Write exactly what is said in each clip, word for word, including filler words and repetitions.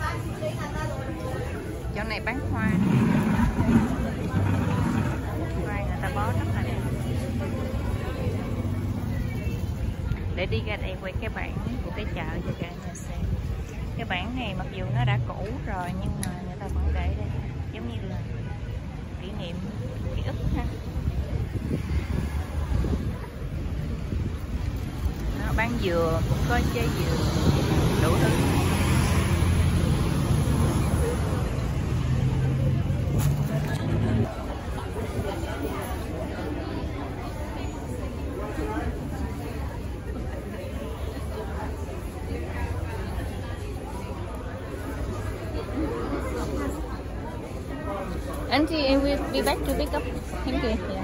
Chỗ này bán hoa, hoa người ta bó rất là đẹp. Để đi ra đây quay cái bảng của cái chợ cho cả nhà xem. Cái bảng này mặc dù nó đã cũ rồi nhưng mà người ta vẫn để đây, giống như là kỷ niệm, ký ức ha. Nó bán dừa, cũng có trái dừa đủ thứ. Auntie, I will be back to pick up. Thank you. Yeah.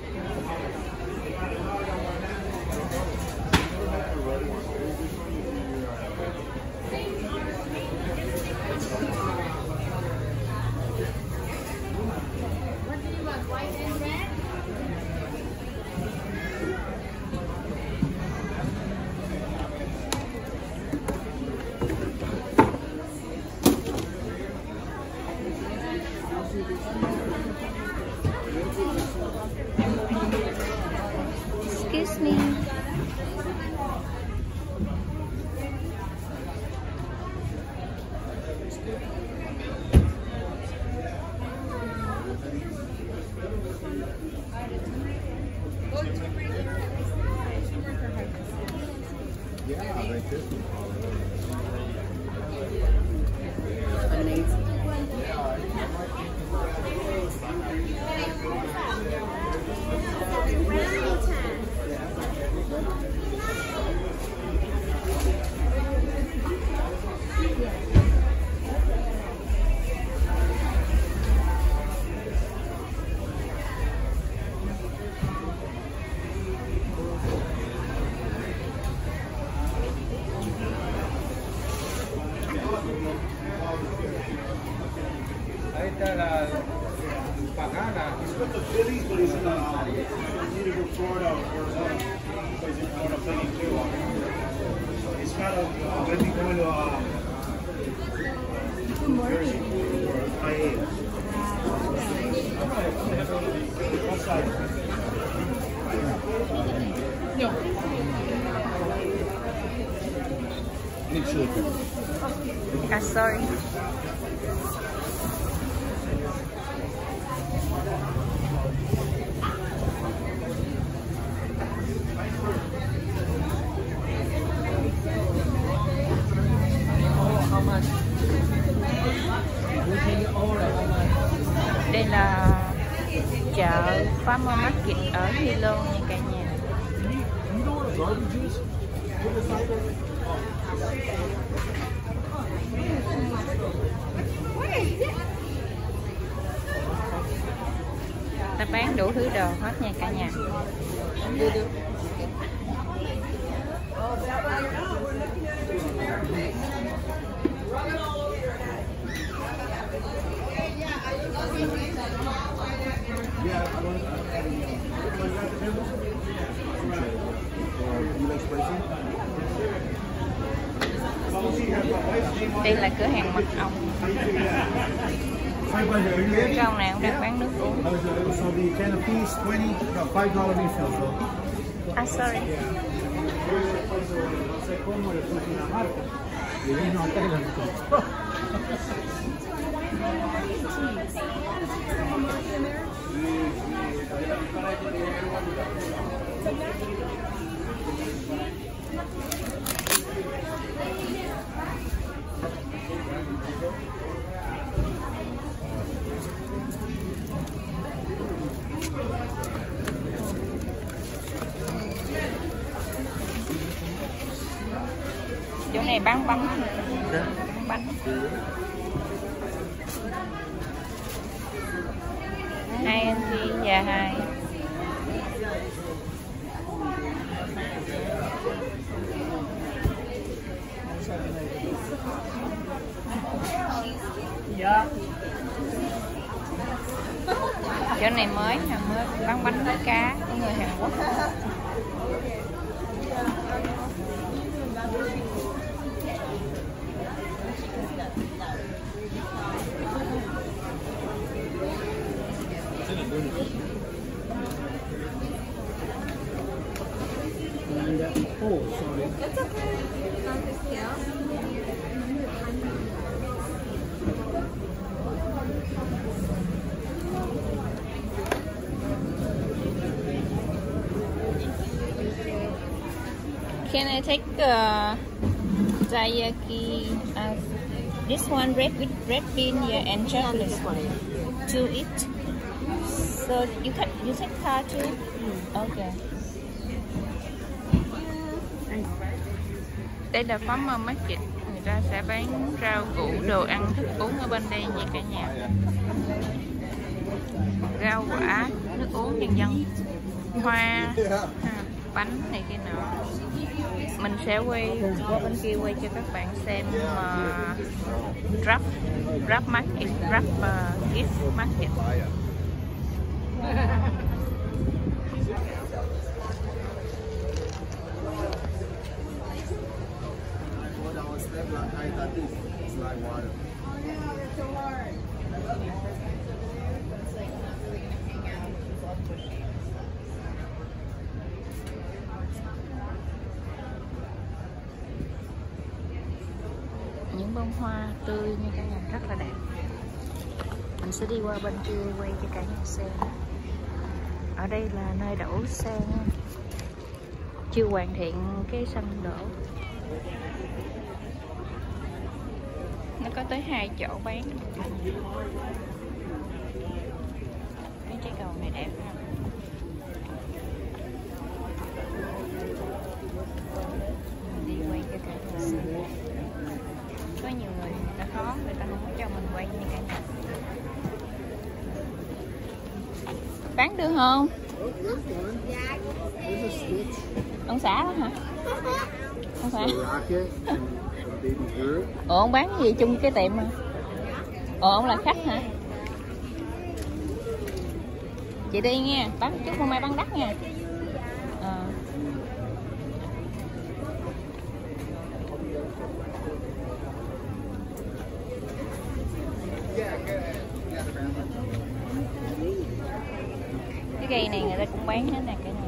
Excuse me. Yeah, like this one. Ahí está la pagana. He's with the Phillies, but he's in the uh, either with Florida or Arizona. So he's in Florida playing too. So he's kind of uh, going to be going to uh, Jersey or I A. What side? No. Make sure. Ah, sorry. Đây là chợ Farmer Market ở Hy Lôn nha cả nhà. Ta bán đủ thứ đồ hết nha cả nhà. Đây là cửa hàng mật ong. Trong này cũng đang bán nước uống. So the can of peas, twenty, no, five dollar refill. Ah, sorry. Chỗ này bán bánh, bán bánh. Hai anh chị và hai. Dạ. Chỗ này mới, hàng mới bán bánh với cá của người Hàn Quốc. Oh, sorry. It's okay. Not a big deal. Can I take uh, taiyaki? Uh, this one red with red bean, yeah, and chocolate to eat. So you can you take car too? Okay. Đây là farmer market, người ta sẽ bán rau củ, đồ ăn, thức uống ở bên đây nha cả nhà. Rau quả, nước uống nhân dân, hoa, ha, bánh này kia nọ. Mình sẽ quay qua bên kia quay cho các bạn xem uh, wrap, wrap market, wrap uh, gift market. Những bông hoa tươi như cả nhà, rất là đẹp. Mình sẽ đi qua bên kia quay cho cả nhà xem. Ở đây là nơi đổ xe, chưa hoàn thiện cái sân đổ. Nó có tới hai chỗ bán. Cái trái cầu này đẹp ha. Mình đi quay cho cả nhà xem. Có nhiều người người ta khó, người ta không có cho mình quay như cả nhà. Bán được không? Ông xã đó hả? Ông xã. Ủa ông bán gì chung cái tiệm mà? Ủa ông là khách hả? Chị đi nha, bán chút hôm mai bán đắt nha. À. Cái cây này người ta cũng bán hết nè cả nhà.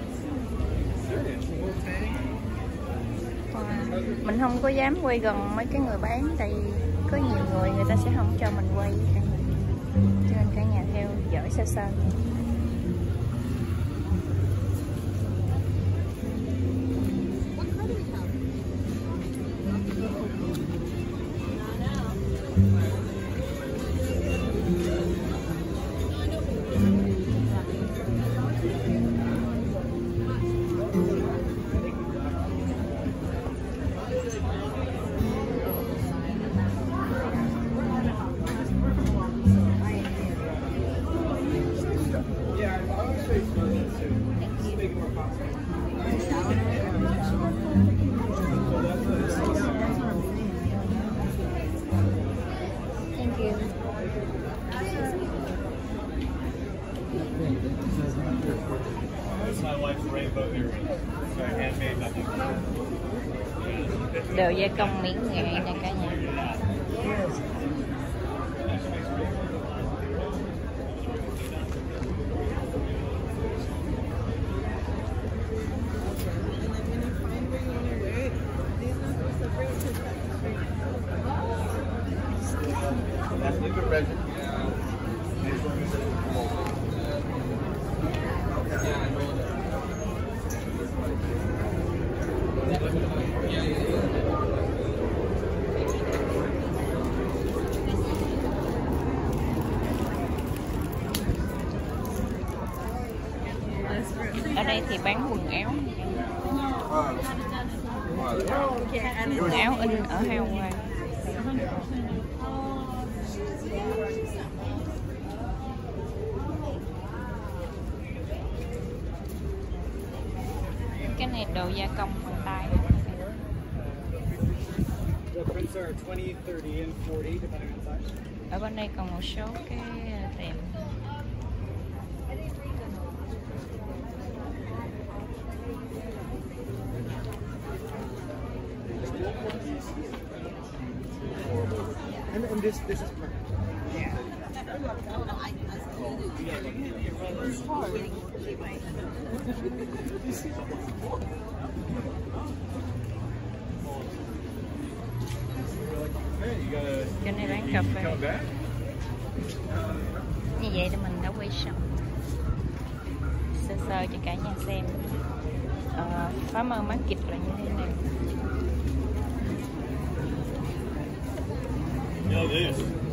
Mình không có dám quay gần mấy cái người bán, tại vì có nhiều người người ta sẽ không cho mình quay cả nhà. Cho nên cả nhà theo dõi xa xa. Đồ gia công miễn nghệ nè cả nhà. Ở đây thì bán quần áo, quần áo in ở Hawaii. Cái này đồ gia công bằng tay. Ở bên đây còn một số cái tiệm. And, and this this is perfect. Yeah. It's hard. Hey, you gotta Chỗ này bán cà phê. come back. Như vậy thì mình đã quay xong sơ sơ cho cả nhà xem uh, Farmer Market là như thế nào. Yeah, it is.